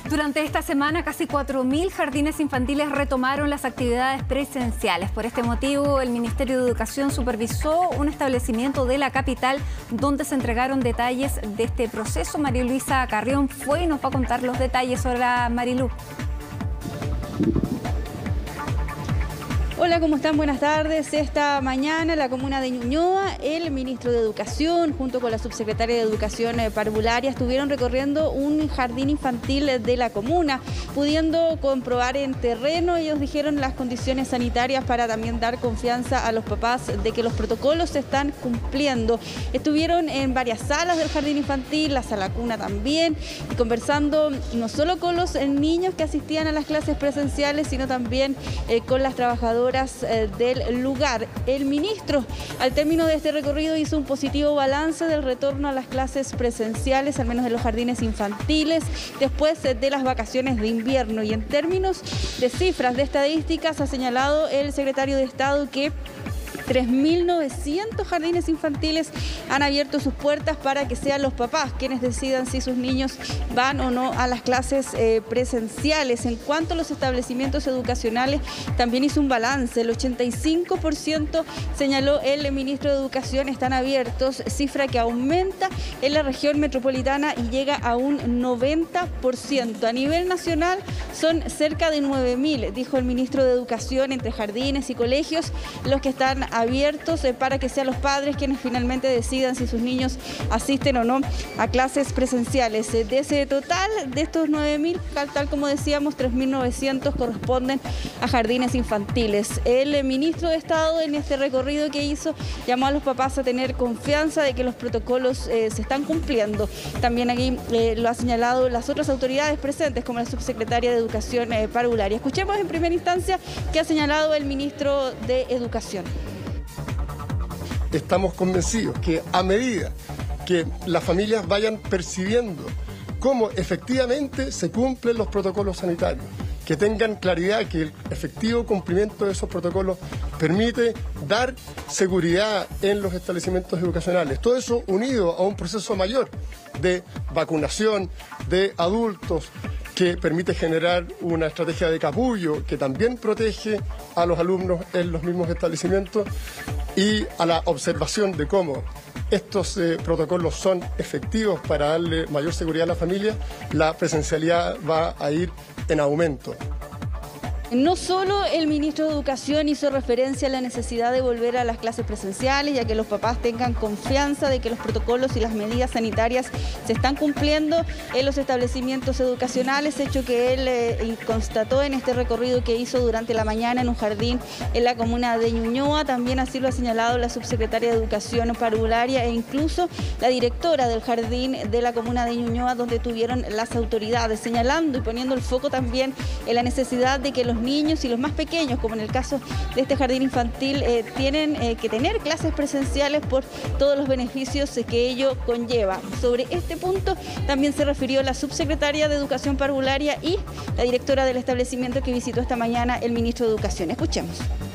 Durante esta semana, casi 4.000 jardines infantiles retomaron las actividades presenciales. Por este motivo, el Ministerio de Educación supervisó un establecimiento de la capital donde se entregaron detalles de este proceso. María Luisa Carrión fue y nos va a contar los detalles. Hola, Marilu. Hola, ¿cómo están? Buenas tardes. Esta mañana la comuna de Ñuñoa, el ministro de Educación junto con la subsecretaria de Educación Parvularia estuvieron recorriendo un jardín infantil de la comuna, pudiendo comprobar en terreno, ellos dijeron, las condiciones sanitarias para también dar confianza a los papás de que los protocolos se están cumpliendo. Estuvieron en varias salas del jardín infantil, la sala cuna también, y conversando no solo con los niños que asistían a las clases presenciales, sino también con las trabajadoras del lugar. El ministro, al término de este recorrido, hizo un positivo balance del retorno a las clases presenciales, al menos de los jardines infantiles, después de las vacaciones de invierno. Y en términos de cifras, de estadísticas, ha señalado el secretario de Estado que 3.900 jardines infantiles han abierto sus puertas para que sean los papás quienes decidan si sus niños van o no a las clases presenciales. En cuanto a los establecimientos educacionales, también hizo un balance. El 85%, señaló el ministro de Educación, están abiertos, cifra que aumenta en la región metropolitana y llega a un 90%. A nivel nacional son cerca de 9.000, dijo el ministro de Educación, entre jardines y colegios, los que están abiertos para que sean los padres quienes finalmente decidan si sus niños asisten o no a clases presenciales. De ese total, de estos 9.000, tal como decíamos, 3.900 corresponden a jardines infantiles. El ministro de Estado, en este recorrido que hizo, llamó a los papás a tener confianza de que los protocolos se están cumpliendo. También aquí lo ha señalado las otras autoridades presentes, como la subsecretaria de Educación Parvularia. Escuchemos en primera instancia qué ha señalado el ministro de Educación. Estamos convencidos que a medida que las familias vayan percibiendo cómo efectivamente se cumplen los protocolos sanitarios, que tengan claridad que el efectivo cumplimiento de esos protocolos permite dar seguridad en los establecimientos educacionales. Todo eso unido a un proceso mayor de vacunación de adultos, que permite generar una estrategia de capullo que también protege a los alumnos en los mismos establecimientos, y a la observación de cómo estos protocolos son efectivos para darle mayor seguridad a la familia, la presencialidad va a ir en aumento. No solo el ministro de Educación hizo referencia a la necesidad de volver a las clases presenciales, ya que los papás tengan confianza de que los protocolos y las medidas sanitarias se están cumpliendo en los establecimientos educacionales, hecho que él constató en este recorrido que hizo durante la mañana en un jardín en la comuna de Ñuñoa. También así lo ha señalado la subsecretaria de Educación Parvularia e incluso la directora del jardín de la comuna de Ñuñoa, donde tuvieron las autoridades, señalando y poniendo el foco también en la necesidad de que los niños y los más pequeños, como en el caso de este jardín infantil, tienen que tener clases presenciales por todos los beneficios que ello conlleva. Sobre este punto también se refirió la subsecretaria de Educación Parvularia y la directora del establecimiento que visitó esta mañana el ministro de Educación. Escuchemos.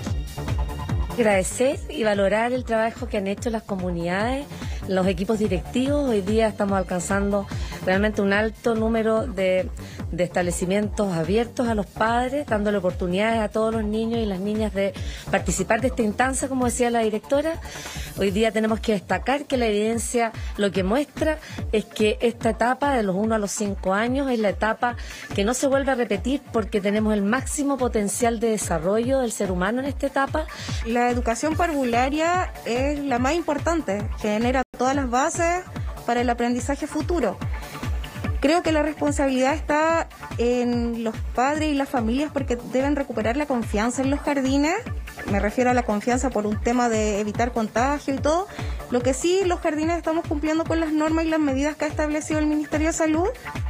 Agradecer y valorar el trabajo que han hecho las comunidades, los equipos directivos. Hoy día estamos alcanzando realmente un alto número de establecimientos abiertos a los padres, dándole oportunidades a todos los niños y las niñas de participar de esta instancia, como decía la directora. Hoy día tenemos que destacar que la evidencia lo que muestra es que esta etapa de los 1 a los 5 años es la etapa que no se vuelve a repetir, porque tenemos el máximo potencial de desarrollo del ser humano en esta etapa. La educación parvularia es la más importante, genera todas las bases para el aprendizaje futuro. Creo que la responsabilidad está en los padres y las familias, porque deben recuperar la confianza en los jardines. Me refiero a la confianza por un tema de evitar contagio y todo. Lo que sí, los jardines estamos cumpliendo con las normas y las medidas que ha establecido el Ministerio de Salud.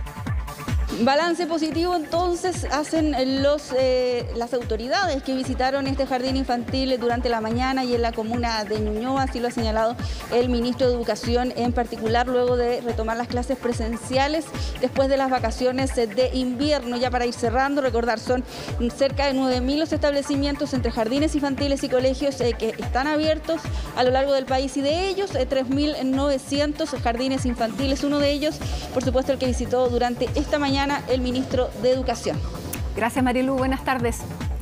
Balance positivo entonces hacen las autoridades que visitaron este jardín infantil durante la mañana y en la comuna de Ñuñoa, así lo ha señalado el ministro de Educación en particular, luego de retomar las clases presenciales después de las vacaciones de invierno. Ya para ir cerrando, recordar, son cerca de 9.000 los establecimientos entre jardines infantiles y colegios que están abiertos a lo largo del país, y de ellos 3.900 jardines infantiles, uno de ellos, por supuesto, el que visitó durante esta mañana mañana el ministro de Educación. Gracias, Marilu. Buenas tardes.